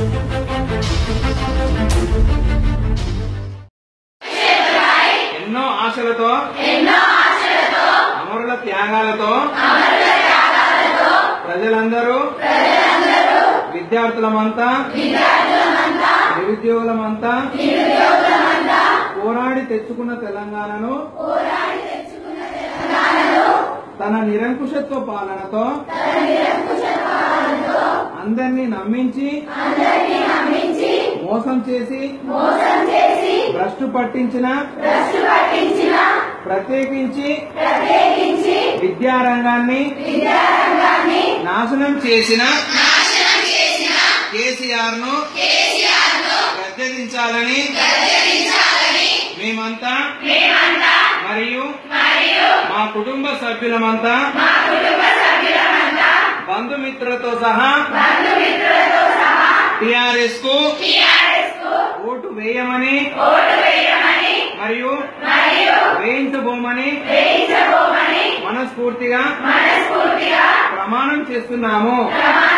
ఎన్నో ఆశలతో అమరుల త్యాగాలతో ప్రజలందరూ విద్యార్థులమంతా నిరుద్యోగులమంతా పోరాడి తెచ్చుకున్న తెలంగాణను తన నిరంకుశత్వ పాలనతో అందరినీ నమ్మించి మోసం చేసి భ్రష్టు పట్టించిన ప్రత్యేకించి విద్యారంగాన్ని నాశనం చేసిన కేసీఆర్ ను గద్దెదించాలని మేమంతా మరియు మా కుటుంబ సభ్యులమంతా బంధుమిత్రులతో సహా టీఆర్ఎస్ కు ఓటు వేయమని మరియు వేయించబోమని మనస్ఫూర్తిగా ప్రమాణం చేస్తున్నాము.